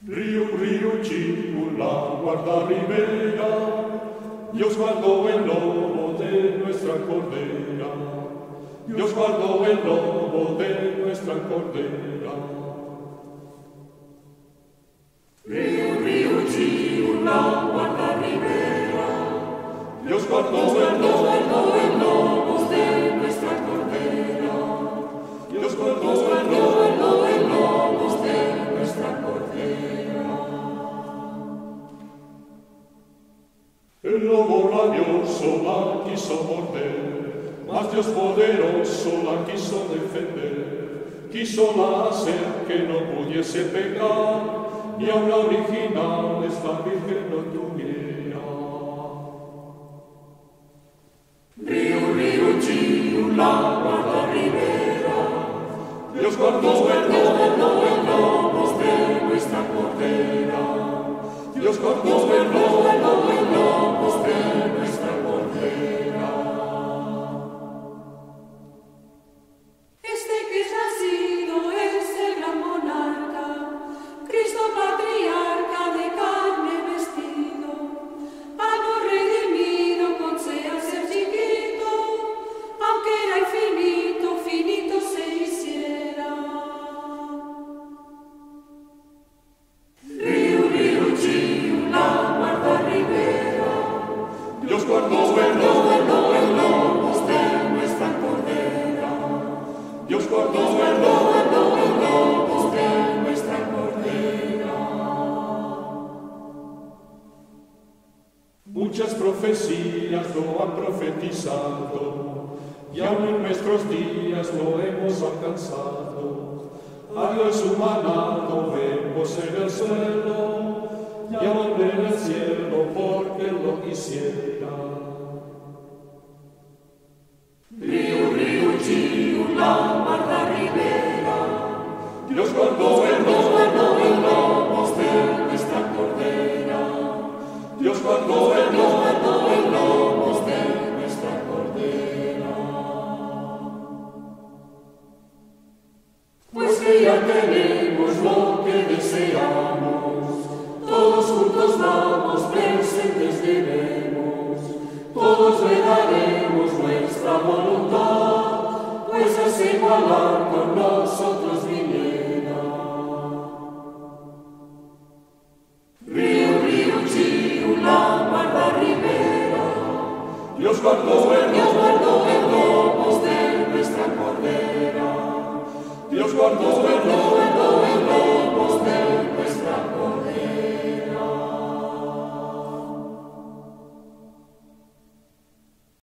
Río, la guarda ribera, Dios guardó el lobo de nuestra cordera, Dios guardó el lobo de nuestra cordera. Río, la guarda ribera, Dios guardó el lobo de nuestra cordera, Dios guardó el lobo de nuestra cordera. El lobo rabioso la quiso morder, mas Dios poderoso la quiso defender. Quísola hacer que no pudiese pecar, ni aun la original esta virgen no tuviera. Río, la guarda ribera, Dios guardó el lobo de nuestra cordera, Dios guardó el lobo de nuestra cordera. Este que es nacido es el gran monarca, Cristo patriarca de carne vestido, algo redimido conceda ser chiquito, aunque era infinito, finito se hiciera. Río, la guarda ribera, Dios guardó el lobo de nuestra cordera, Dios guardó el lobo de nuestra cordera. Muchas profecías lo han profetizado, y aún en nuestros días lo hemos alcanzado. A Dios humanado vemos en el suelo, y al hombre en el cielo porque Él lo quisiera. Río, la guarda ribera, Dios guardó el lobo de nuestra cordera, Dios guardó el lobo de nuestra cordera. Pues que ya tenemos lo que deseamos, todos juntos vamos, presentes debemos, todos le daremos nuestra voluntad, pues es igualar con nosotros viniera. Río, la guarda ribera, Dios guardó el lobo de nuestra cordera, Dios guardó el lobo